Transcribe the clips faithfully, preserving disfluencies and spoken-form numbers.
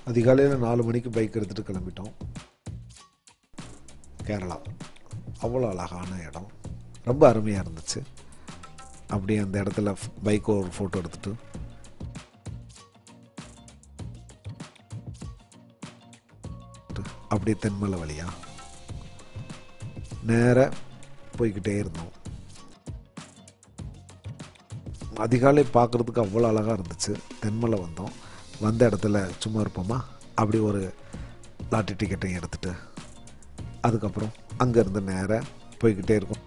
அதிகாலையில் நாலு மணிக்கு பைக் எடுத்துகிட்டு கிளம்பிட்டோம். கேரளா அவ்வளோ அழகான இடம், ரொம்ப அருமையாக இருந்துச்சு. அப்படியே அந்த இடத்துல பைக்கை ஒரு ஃபோட்டோ எடுத்துகிட்டு அப்படியே தென்மலை வழியாக நேராக போய்கிட்டே இருந்தோம். அதிகாலை பார்க்குறதுக்கு அவ்வளோ அழகாக இருந்துச்சு. தென்மலை வந்தோம். வந்த இடத்துல சும்மா இருப்போமா, அப்படி ஒரு லாட்டரி டிக்கெட்டையும் எடுத்துகிட்டு அதுக்கப்புறம் அங்கேருந்து நேராக போய்கிட்டே இருக்கும்.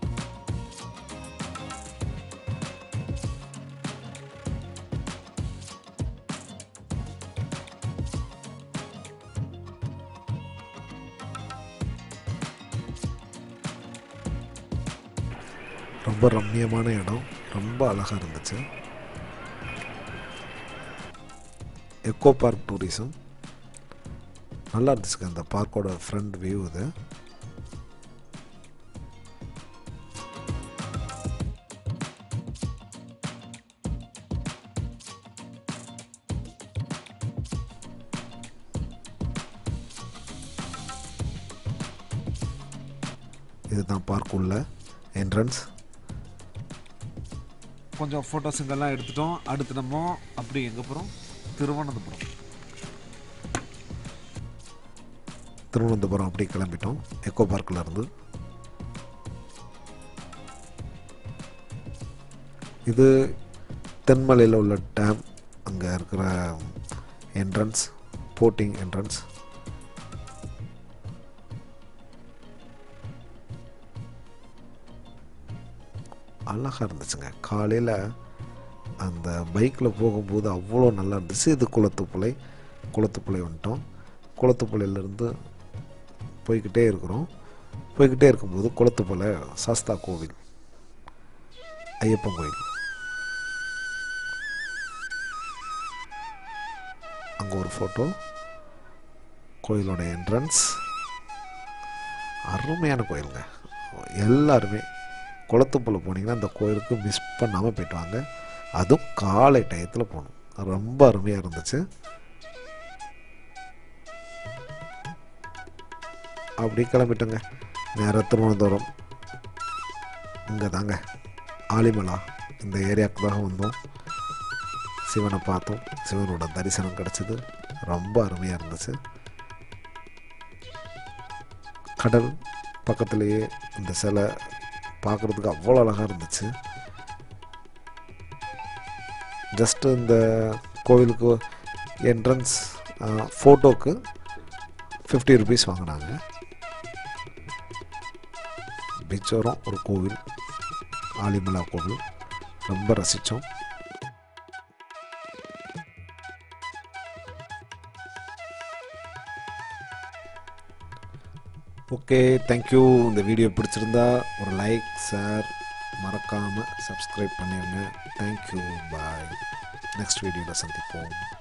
ரொம்ப ரம்மியமான இடம், ரொம்ப அழகாக இருந்துச்சு. எக்கோ பார்க் டூரிசம் நல்லா இருந்துச்சுங்க. அந்த பார்க்கோட ஃப்ரண்ட் வியூ இது. இதுதான் பார்க் உள்ள என்ட்ரன்ஸ். கொஞ்சம் ஃபோட்டோஸ் இதெல்லாம் எடுத்துட்டோம். அடுத்து நம்ம அப்படி எங்கே போகிறோம்? திருவனந்தபுரம். திருவனந்தபுரம் அப்படி கிளம்பிட்டோம் எக்கோ பார்க்கில் இருந்து. இது தென்மலையில் உள்ள டேம், அங்கே இருக்கிற என்ட்ரன்ஸ், போட்டிங் என்ட்ரன்ஸ். அழகாக இருந்துச்சுங்க. காலையில் அந்த பைக்கில் போகும்போது அவ்வளோ நல்லா இருந்துச்சு. இது குளத்துப்புழை. குளத்துப்புழை வந்துட்டோம். குளத்துப்புழையிலேருந்து போய்கிட்டே இருக்கிறோம். போய்கிட்டே இருக்கும்போது குளத்துப்புழை சாஸ்தா கோவில், ஐயப்பன் கோயில். அங்கே ஒரு ஃபோட்டோ. கோயிலோட என்ட்ரன்ஸ் அருமையான கோயிலுங்க. எல்லாருமே குளத்துப்புழை போனீங்கன்னா அந்த கோயிலுக்கு மிஸ் பண்ணாமல் போய்ட்டு வாங்க. அதுவும் காலை டயத்தில் போகணும். ரொம்ப அருமையாக இருந்துச்சு. அப்படி கிளம்பிட்டோங்க நேராக திருவனந்தபுரம். இங்கே தாங்க ஆலிமலா, இந்த ஏரியாவுக்கு தான் வந்தோம். சிவனை பார்த்தோம். சிவனோட தரிசனம் கிடச்சிது. ரொம்ப அருமையாக இருந்துச்சு. கடல் பக்கத்துலேயே இந்த சிலை பார்க்குறதுக்கு அவ்வளோ அழகாக இருந்துச்சு. ஜஸ்ட்டு இந்த கோவிலுக்கு என்ட்ரன்ஸ் ஃபோட்டோவுக்கு ஃபிஃப்டி ருபீஸ் வாங்கினாங்க. பீச்சோரம் ஒரு கோவில், ஆலிமலா கோவில், ரொம்ப ரசித்தோம். Okay, thank you. இந்த வீடியோ பிடிச்சிருந்தா ஒரு லைக், ஷேர், மறக்காமல் சப்ஸ்கிரைப் பண்ணிடுங்க. Thank you, bye. நெக்ஸ்ட் வீடியோவில் சந்திப்போம்.